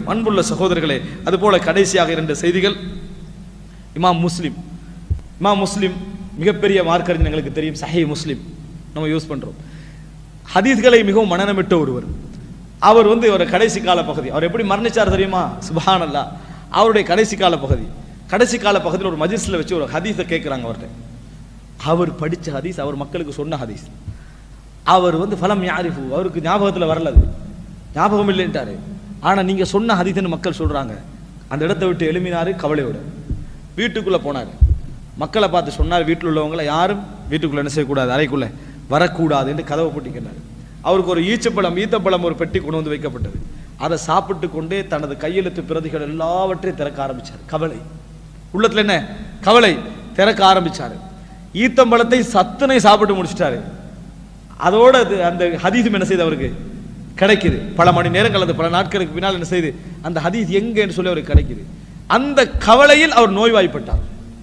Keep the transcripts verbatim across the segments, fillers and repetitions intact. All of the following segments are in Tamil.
அன்புள்ள சகோதரர்களே, அதுபோல கடைசியாக இரண்டு செய்திகள். இமாம் முஸ்லிம் இமாம் முஸ்லிம் மிகப்பெரிய மார்க்கறிஞர், எங்களுக்கு தெரியும். சஹீஹ் முஸ்லிம் நம்ம யூஸ் பண்றோம். ஹதீஸ்களை மிகவும் மனநமிட்ட ஒருவர். அவர் வந்து ஒரு கடைசி கால பகுதி. அவர் எப்படி மரணிச்சார் தெரியுமா? சுப்ஹானல்லாஹ். அவருடைய கடைசி கால பகுதி கடைசி கால பகுதியில் ஒரு மஜ்லிஸ்ல வச்சு ஒரு ஹதீஸை கேட்குறாங்க அவர்கிட்ட. அவர் படித்த ஹதீஸ், அவர் மக்களுக்கு சொன்ன ஹதீஸ். அவர் வந்து ஃபலம் யாரிஃபு, அவருக்கு ஞாபகத்தில் வரலது, ஞாபகம் இல்லைன்ட்டாரு. ஆனால் நீங்கள் சொன்ன ஹதீஸ்ன்னு மக்கள் சொல்கிறாங்க. அந்த இடத்த விட்டு எழுமினாரு கவலையோட. வீட்டுக்குள்ளே போனார். மக்களை பார்த்து சொன்னார், வீட்டில் உள்ளவங்களை யாரும் வீட்டுக்குள்ளே என்ன செய்யக்கூடாது, அறைக்குள்ளே வரக்கூடாது என்று கதவை பூட்டிக்கினார். அவருக்கு ஒரு ஈச்சப்பழம் ஈத்தப்பழம் ஒரு பெட்டி கொண்டு வந்து வைக்கப்பட்டது. அதை சாப்பிட்டு கொண்டே தனது கையெழுத்து பிரதிகள் எல்லாவற்றையும் திறக்க ஆரம்பித்தார். கவலை உள்ளத்தில், என்ன கவலை, திறக்க ஆரம்பித்தார். ஈத்தம்பழத்தை சத்தனை சாப்பிட்டு முடிச்சிட்டாரு. அதோட அந்த ஹதீஸும் என்ன செய்து அவருக்கு கிடைக்குது. பல மணி நேரங்கள், அது பல நாட்களுக்கு பின்னால் என்ன செய்து அந்த ஹதீஸ் எங்கன்னு சொல்லி அவருக்கு கிடைக்குது. அந்த கவலையில் அவர் நோய்வாய்ப்பட்டார்.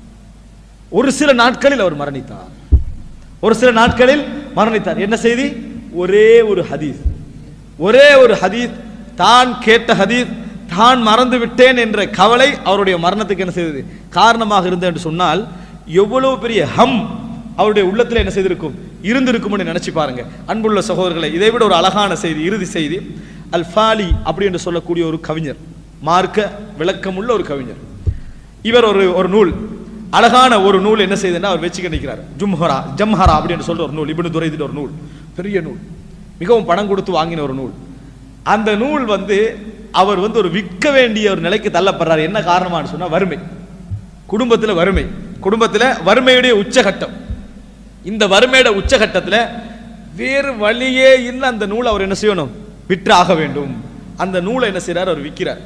ஒரு சில நாட்களில் அவர் மரணித்தார். ஒரு சில நாட்களில் மரணித்தார். என்ன செய்தி? ஒரே ஒரு ஹதீஸ், ஒரே ஒரு ஹதீஸ், தான் கேட்ட ஹதீஸ், தான் மறந்து விட்டேன் என்ற கவலை அவருடைய மரணத்துக்கு என்ன செய்தது, காரணமாக இருந்தது என்று சொன்னால் எவ்வளவு பெரிய ஹம் அவருடைய உள்ளத்தில் என்ன செய்திருக்கும், இருந்திருக்கும் நினைச்சு பாருங்க. அன்புள்ள சகோதரர்களை, இதை விட ஒரு அழகான செய்தி, இறுதி செய்தி. அல் ஃபாலி அப்படி என்று சொல்லக்கூடிய ஒரு கவிஞர், மார்க்க விளக்கமுள்ள ஒரு கவிஞர். இவர் ஒரு ஒரு நூல், அழகான ஒரு நூல் என்ன செய்யுதுன்னா அவர் வச்சு கிடைக்கிறார். ஜும்ஹரா ஜம்ஹரா அப்படின்னு சொல்ற ஒரு நூல், இப்னு துரைதின் ஒரு நூல், பெரிய நூல், மிகவும் பணம் கொடுத்து வாங்கின ஒரு நூல். அந்த நூல் வந்து அவர் வந்து ஒரு விற்க வேண்டிய ஒரு நிலைக்கு தள்ளப்படுறாரு. என்ன காரணமானு சொன்னா வறுமை, குடும்பத்தில் வறுமை, குடும்பத்தில் வறுமையுடைய உச்சகட்டம். இந்த வறுமையோட உச்சகட்டத்தில் வேறு வழியே இல்லை, அந்த நூலை அவர் என்ன செய்யணும், விற்று ஆக வேண்டும். அந்த நூலை என்ன செய்யறார், அவர் விற்கிறார்.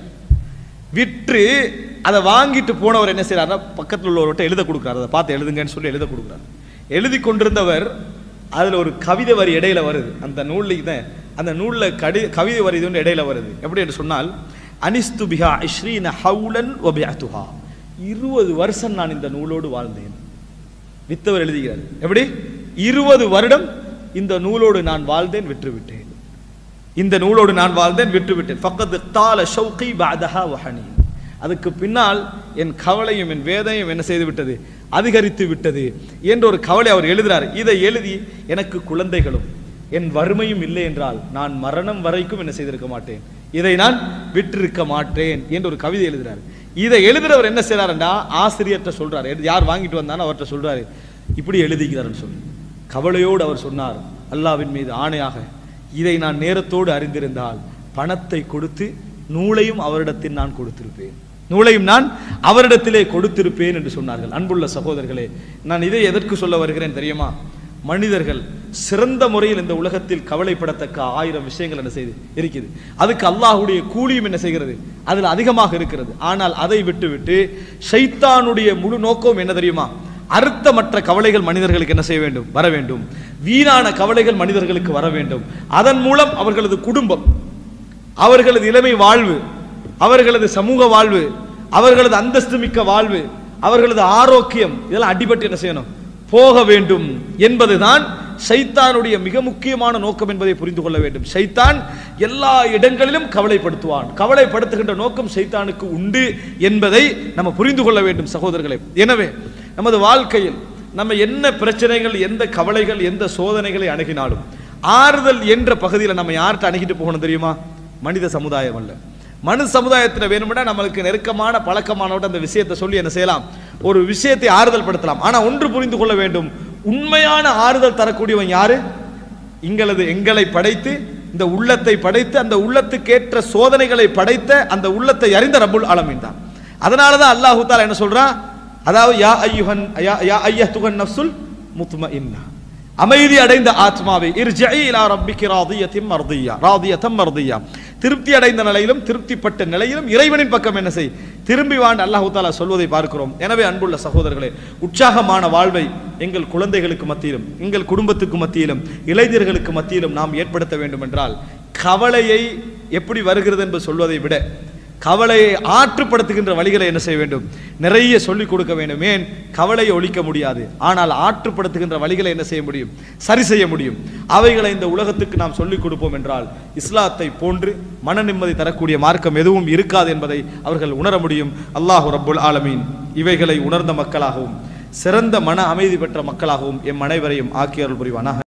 விற்று அதை வாங்கிட்டு போனவர் என்ன செய்யறாருன்னா பக்கத்தில் உள்ளவர்கிட்ட எழுத கொடுக்குறாரு. அதை பார்த்து எழுதுங்கன்னு சொல்லி எழுத கொடுக்குறாரு. எழுதி கொண்டிருந்தவர் அதில் ஒரு கவிதை வரி இடையில வருது. அந்த நூலில் தான் அந்த நூலில் கடி கவிதை வரி இது இடையில வருது. எப்படி என்று சொன்னால், அனிஸ்து பிஹா இஸ்ரீன ஹவுலன் வபிஅத்துஹா, இருபது வருஷம் நான் இந்த நூலோடு வாழ்ந்தேன். வித்தவர் எழுதுகிறார். எப்படி? இருபது வருடம் இந்த நூலோடு நான் வாழ்ந்தேன், விற்றுவிட்டேன். இந்த நூலோடு நான் வாழ்ந்தேன், விற்றுவிட்டேன். ஃபக்கத் தால ஷௌகி பஅதஹா வஹனி, அதுக்கு பின்னால் என் கவலையும் என் வேதனையும் என்ன செய்து விட்டது, அதிகரித்து விட்டது என்ற ஒரு கவலை அவர் எழுதுகிறார். இதை எழுதி எனக்கு குழந்தைகளும் என் வறுமையும் இல்லை என்றால் நான் மரணம் வரைக்கும் என்ன செய்திருக்க மாட்டேன், இதை நான் விற்றிருக்க மாட்டேன் என்று ஒரு கவிதை எழுதுகிறார். இதை எழுதுறவர் என்ன செய்யறாருன்னா ஆசிரியர்கிட்ட சொல்றாரு, யார் வாங்கிட்டு வந்தானோ அவர்கிட்ட சொல்றாரு, இப்படி எழுதுகிறார்னு சொல்லி. கவலையோடு அவர் சொன்னார், அல்லாஹ்வின் மீது ஆணையாக இதை நான் நேரத்தோடு அறிந்திருந்தால் பணத்தை கொடுத்து நூலையும் அவரிடத்தில் நான் கொடுத்திருப்பேன், நூலையும் நான் அவரிடத்திலே கொடுத்திருப்பேன் என்று சொன்னார்கள். அன்புள்ள சகோதரர்களே, நான் இதை எதற்கு சொல்ல வருகிறேன் தெரியுமா? மனிதர்கள் சிறந்த முறையில் இந்த உலகத்தில் கவலைப்படத்தக்க ஆயிரம் விஷயங்கள் என்ன செய்து இருக்குது. அதுக்கு அல்லாஹ்வுடைய கூலியும் என்ன செய்கிறது, அதில் அதிகமாக இருக்கிறது. ஆனால் அதை விட்டுவிட்டு ஷைத்தானுடைய முழு நோக்கம் என்ன தெரியுமா? அர்த்தமற்ற கவலைகள் மனிதர்களுக்கு என்ன செய்ய வேண்டும், வர வேண்டும். வீணான கவலைகள் மனிதர்களுக்கு வர வேண்டும். அதன் மூலம் அவர்களது குடும்பம், அவர்களது இளமை வாழ்வு, அவர்களது சமூக வாழ்வு, அவர்களது அந்தஸ்து மிக்க வாழ்வு, அவர்களது ஆரோக்கியம், இதெல்லாம் அடிபட்டு என்ன செய்யணும், போக வேண்டும் என்பதுதான் ஷைத்தானுடைய மிக முக்கியமான நோக்கம் என்பதை புரிந்து கொள்ள வேண்டும். ஷைத்தான் எல்லா இடங்களிலும் கவலைப்படுத்துவான். கவலைப்படுத்துகின்ற நோக்கம் ஷைத்தானுக்கு உண்டு என்பதை நம்ம புரிந்து கொள்ள வேண்டும் சகோதரர்களே. எனவே நமது வாழ்க்கையில் நம்ம என்ன பிரச்சனைகள், எந்த கவலைகள், எந்த சோதனைகளை அணுகினாலும் ஆறுதல் என்ற பகுதியில் நம்ம யார்கிட்ட அணுகிட்டு போகணும் தெரியுமா? மனித சமுதாயம் அல்ல. மனித சமுதாயத்தில் வேணும்னா நம்மளுக்கு நெருக்கமான பழக்கமானவட்ட அந்த விஷயத்தை சொல்லி என்ன செய்யலாம், ஒரு விஷயத்தை ஆறுதல் படுத்தலாம். ஆனா ஒன்று புரிந்து கொள்ள வேண்டும், உண்மையான ஆறுதல் தரக்கூடியவன் யாரு? எங்களது எங்களை படைத்து இந்த உள்ளத்தை படைத்து அந்த உள்ளத்துக்கேற்ற சோதனைகளை படைத்த அந்த உள்ளத்தை அறிந்த ரப்புல் ஆலமீன் தான். அதனாலதான் அல்லாஹ் தஆலா என்ன சொல்றான், அதாவது யா அய்யுஹன் யா அய்யத்துகன் நஃப்சுல் முத்மஇன்னா, அமைதி அடைந்த ஆத்மாவை, இர்ஜஇ இலா ரப்பிகி ராதியத்தின் மர்தியா, ராதியத்தம் மர்தியா, திருப்தி அடைந்த நிலையிலும் திருப்திப்பட்ட நிலையிலும் இறைவனின் பக்கம் என்ன செய், திரும்பி வாண்டு அல்லாஹ் தஆலா சொல்வதை பார்க்கிறோம். எனவே அன்புள்ள சகோதரர்களே, உற்சாகமான வாழ்வை எங்கள் குழந்தைகளுக்கு மத்தியிலும் எங்கள் குடும்பத்துக்கு மத்தியிலும் இளைஞர்களுக்கு மத்தியிலும் நாம் ஏற்படுத்த வேண்டும் என்றால், கவலையை எப்படி வருகிறது என்று சொல்வதை விட கவலையை ஆற்றுப்படுத்துகின்ற வழிகளை என்ன செய்ய வேண்டும்? நிறைய சொல்லிக் கொடுக்க வேண்டும். ஏன்? கவலையை ஒழிக்க முடியாது, ஆனால் ஆற்றுப்படுத்துகின்ற வழிகளை என்ன செய்ய முடியும்? சரி செய்ய முடியும். அவைகளை இந்த உலகத்துக்கு நாம் சொல்லிக் கொடுப்போம் என்றால் இஸ்லாத்தை போன்று மன நிம்மதி தரக்கூடிய மார்க்கம் எதுவும் இருக்காது என்பதை அவர்கள் உணர முடியும். அல்லாஹு ரப்புல் ஆலமீன் இவைகளை உணர்ந்த மக்களாகவும் சிறந்த மன அமைதி பெற்ற மக்களாகவும் எம் அனைவரையும் ஆக்கி அருள் புரிவானாக.